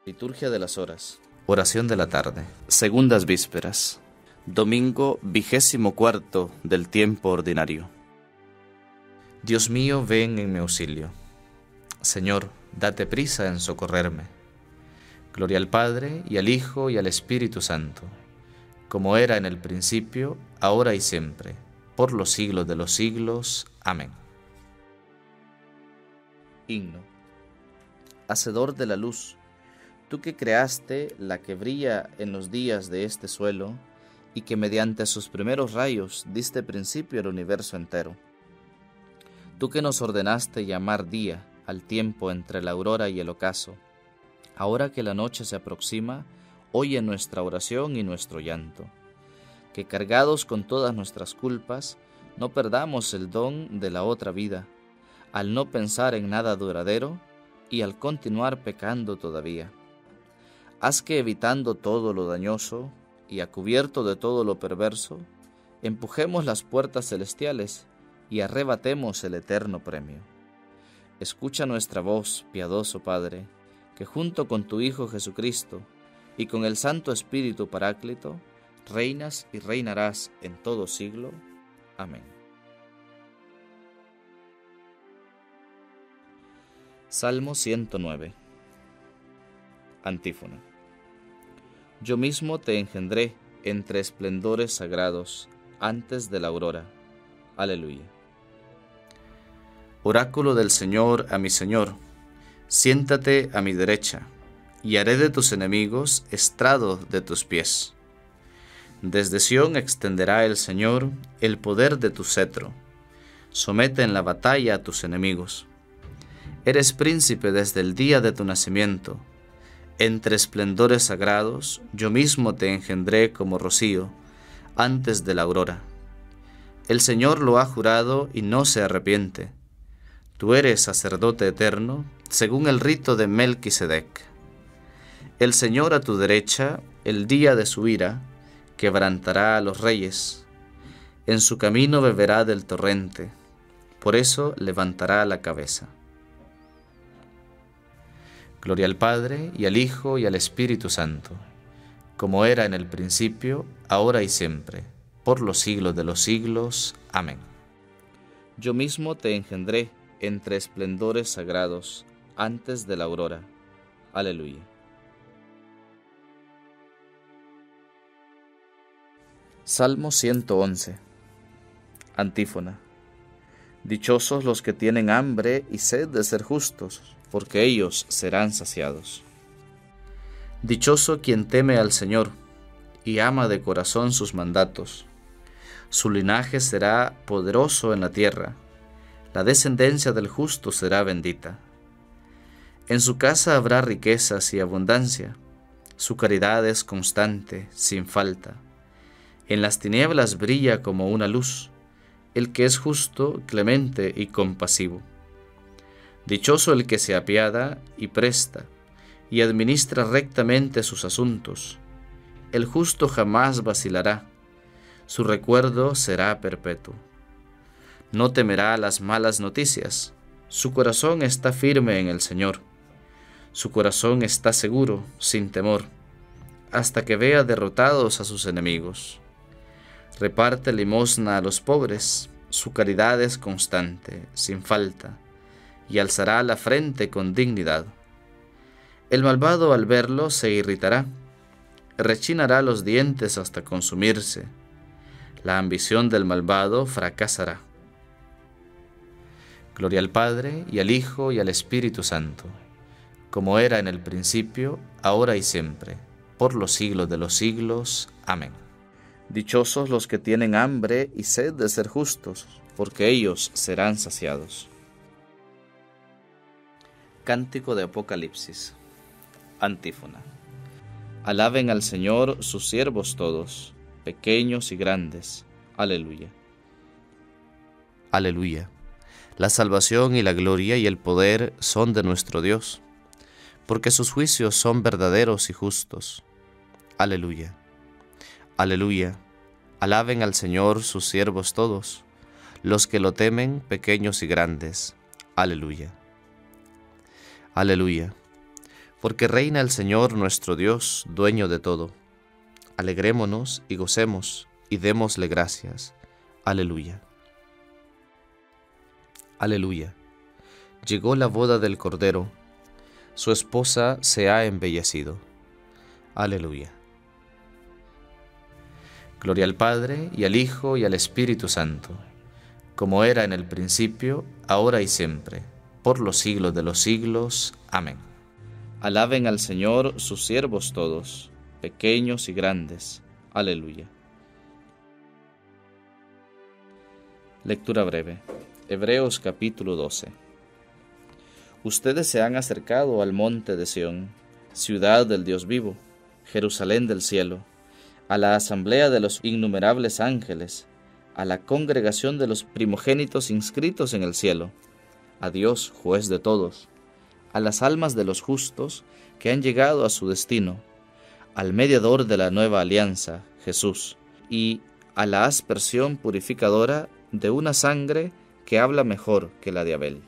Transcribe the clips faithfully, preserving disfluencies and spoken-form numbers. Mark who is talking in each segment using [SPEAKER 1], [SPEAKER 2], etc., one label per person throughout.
[SPEAKER 1] Liturgia de las horas. Oración de la tarde. Segundas vísperas. Domingo vigésimo cuarto del tiempo ordinario. Dios mío, ven en mi auxilio. Señor, date prisa en socorrerme. Gloria al Padre, y al Hijo, y al Espíritu Santo, como era en el principio, ahora y siempre, por los siglos de los siglos. Amén. Himno. Hacedor de la luz, tú que creaste la que brilla en los días de este suelo, y que mediante sus primeros rayos diste principio al universo entero. Tú que nos ordenaste llamar día al tiempo entre la aurora y el ocaso, ahora que la noche se aproxima, oye nuestra oración y nuestro llanto. Que cargados con todas nuestras culpas, no perdamos el don de la otra vida, al no pensar en nada duradero y al continuar pecando todavía. Haz que, evitando todo lo dañoso y a cubierto de todo lo perverso, empujemos las puertas celestiales y arrebatemos el eterno premio. Escucha nuestra voz, piadoso Padre, que junto con tu Hijo Jesucristo y con el Santo Espíritu Paráclito, reinas y reinarás en todo siglo. Amén. Salmo ciento nueve. Antífona. Yo mismo te engendré entre esplendores sagrados, antes de la aurora. Aleluya. Oráculo del Señor a mi Señor, siéntate a mi derecha, y haré de tus enemigos estrado de tus pies. Desde Sión extenderá el Señor el poder de tu cetro. Somete en la batalla a tus enemigos. Eres príncipe desde el día de tu nacimiento. Entre esplendores sagrados, yo mismo te engendré como rocío, antes de la aurora. El Señor lo ha jurado y no se arrepiente. Tú eres sacerdote eterno, según el rito de Melquisedec. El Señor a tu derecha, el día de su ira, quebrantará a los reyes. En su camino beberá del torrente, por eso levantará la cabeza. Gloria al Padre, y al Hijo, y al Espíritu Santo, como era en el principio, ahora y siempre, por los siglos de los siglos. Amén. Yo mismo te engendré entre esplendores sagrados, antes de la aurora. Aleluya. Salmo ciento once. Antífona. Dichosos los que tienen hambre y sed de ser justos, porque ellos serán saciados. Dichoso quien teme al Señor y ama de corazón sus mandatos. Su linaje será poderoso en la tierra, la descendencia del justo será bendita. En su casa habrá riquezas y abundancia, su caridad es constante, sin falta. En las tinieblas brilla como una luz, el que es justo, clemente y compasivo. Dichoso el que se apiada y presta, y administra rectamente sus asuntos. El justo jamás vacilará, su recuerdo será perpetuo. No temerá las malas noticias, su corazón está firme en el Señor. Su corazón está seguro, sin temor, hasta que vea derrotados a sus enemigos. Reparte limosna a los pobres, su caridad es constante, sin falta, y alzará la frente con dignidad. El malvado al verlo se irritará, rechinará los dientes hasta consumirse. La ambición del malvado fracasará. Gloria al Padre, y al Hijo, y al Espíritu Santo, como era en el principio, ahora y siempre, por los siglos de los siglos. Amén. Dichosos los que tienen hambre y sed de ser justos, porque ellos serán saciados. Cántico de Apocalipsis. Antífona. Alaben al Señor sus siervos todos, pequeños y grandes. Aleluya. Aleluya. La salvación y la gloria y el poder son de nuestro Dios, porque sus juicios son verdaderos y justos. Aleluya. Aleluya. Alaben al Señor sus siervos todos, los que lo temen, pequeños y grandes. Aleluya. Aleluya. Porque reina el Señor nuestro Dios, dueño de todo. Alegrémonos y gocemos, y démosle gracias. Aleluya. Aleluya. Llegó la boda del Cordero, su esposa se ha embellecido. Aleluya. Gloria al Padre, y al Hijo, y al Espíritu Santo, como era en el principio, ahora y siempre, por los siglos de los siglos. Amén. Alaben al Señor sus siervos todos, pequeños y grandes. Aleluya. Lectura breve. Hebreos capítulo doce. Ustedes se han acercado al monte de Sión, ciudad del Dios vivo, Jerusalén del cielo, a la asamblea de los innumerables ángeles, a la congregación de los primogénitos inscritos en el cielo, a Dios, juez de todos, a las almas de los justos que han llegado a su destino, al mediador de la nueva alianza, Jesús, y a la aspersión purificadora de una sangre que habla mejor que la de Abel.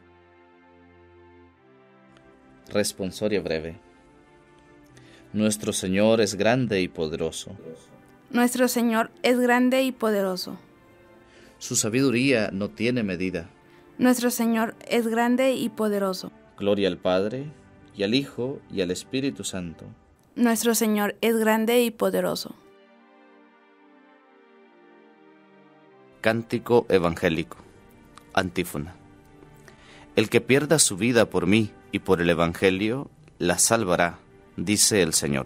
[SPEAKER 1] Responsorio breve. Nuestro Señor es grande y poderoso.
[SPEAKER 2] Nuestro Señor es grande y poderoso.
[SPEAKER 1] Su sabiduría no tiene medida.
[SPEAKER 2] Nuestro Señor es grande y poderoso.
[SPEAKER 1] Gloria al Padre, y al Hijo, y al Espíritu Santo.
[SPEAKER 2] Nuestro Señor es grande y poderoso.
[SPEAKER 1] Cántico evangélico. Antífona. El que pierda su vida por mí y por el Evangelio, la salvará, dice el Señor.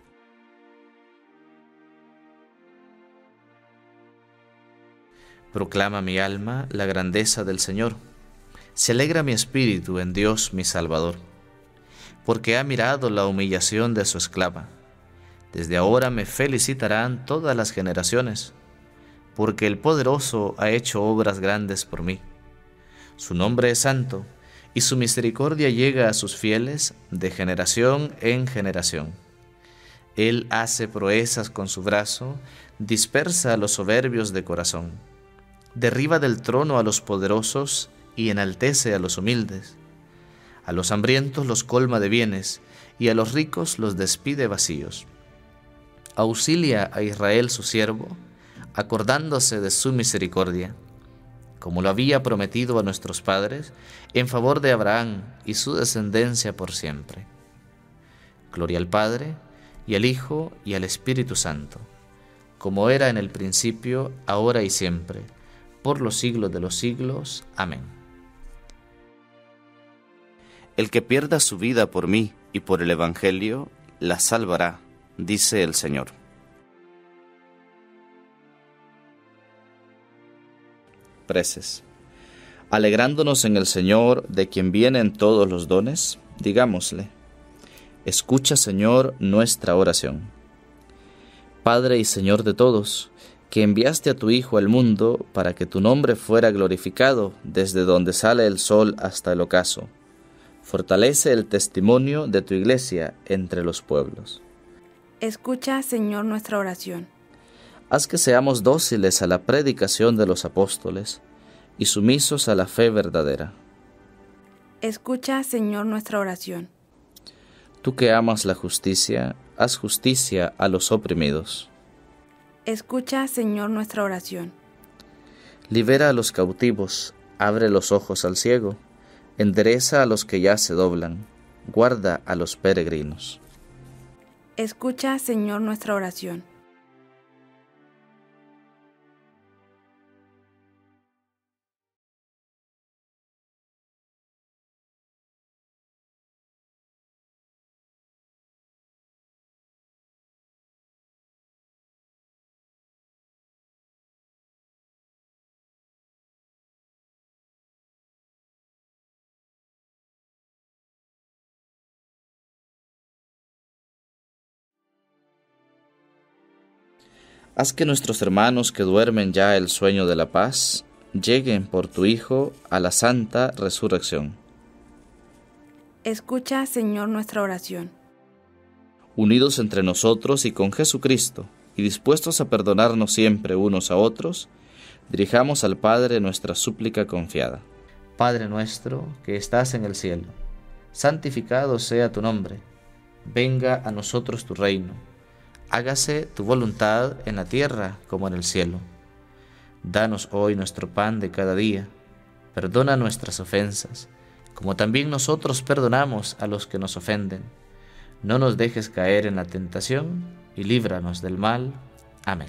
[SPEAKER 1] Proclama mi alma la grandeza del Señor. Se alegra mi espíritu en Dios mi Salvador, porque ha mirado la humillación de su esclava. Desde ahora me felicitarán todas las generaciones, porque el Poderoso ha hecho obras grandes por mí. Su nombre es santo, y su misericordia llega a sus fieles de generación en generación. Él hace proezas con su brazo, dispersa a los soberbios de corazón. Derriba del trono a los poderosos y enaltece a los humildes. A los hambrientos los colma de bienes, y a los ricos los despide vacíos. Auxilia a Israel su siervo, acordándose de su misericordia, como lo había prometido a nuestros padres, en favor de Abraham y su descendencia por siempre. Gloria al Padre, y al Hijo, y al Espíritu Santo, como era en el principio, ahora y siempre, por los siglos de los siglos. Amén. El que pierda su vida por mí y por el Evangelio, la salvará, dice el Señor. Preces. Alegrándonos en el Señor, de quien vienen todos los dones, digámosle: escucha, Señor, nuestra oración. Padre y Señor de todos, que enviaste a tu Hijo al mundo para que tu nombre fuera glorificado desde donde sale el sol hasta el ocaso, fortalece el testimonio de tu Iglesia entre los pueblos.
[SPEAKER 2] Escucha, Señor, nuestra oración.
[SPEAKER 1] Haz que seamos dóciles a la predicación de los apóstoles y sumisos a la fe verdadera.
[SPEAKER 2] Escucha, Señor, nuestra oración.
[SPEAKER 1] Tú que amas la justicia, haz justicia a los oprimidos.
[SPEAKER 2] Escucha, Señor, nuestra oración.
[SPEAKER 1] Libera a los cautivos, abre los ojos al ciego, endereza a los que ya se doblan, guarda a los peregrinos.
[SPEAKER 2] Escucha, Señor, nuestra oración.
[SPEAKER 1] Haz que nuestros hermanos que duermen ya el sueño de la paz, lleguen por tu Hijo a la santa resurrección.
[SPEAKER 2] Escucha, Señor, nuestra oración.
[SPEAKER 1] Unidos entre nosotros y con Jesucristo, y dispuestos a perdonarnos siempre unos a otros, dirijamos al Padre nuestra súplica confiada. Padre nuestro, que estás en el cielo, santificado sea tu nombre. Venga a nosotros tu reino. Hágase tu voluntad en la tierra como en el cielo. Danos hoy nuestro pan de cada día. Perdona nuestras ofensas, como también nosotros perdonamos a los que nos ofenden. No nos dejes caer en la tentación y líbranos del mal. Amén.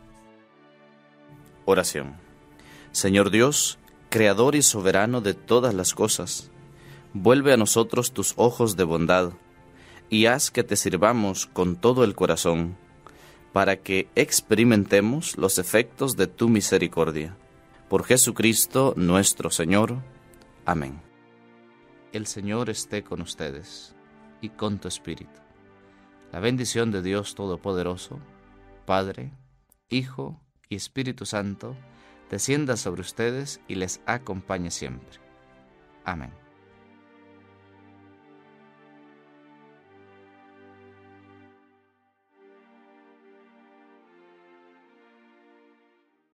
[SPEAKER 1] Oración. Señor Dios, Creador y soberano de todas las cosas, vuelve a nosotros tus ojos de bondad y haz que te sirvamos con todo el corazón, para que experimentemos los efectos de tu misericordia. Por Jesucristo nuestro Señor. Amén. El Señor esté con ustedes y con tu espíritu. La bendición de Dios Todopoderoso, Padre, Hijo y Espíritu Santo, descienda sobre ustedes y les acompañe siempre. Amén.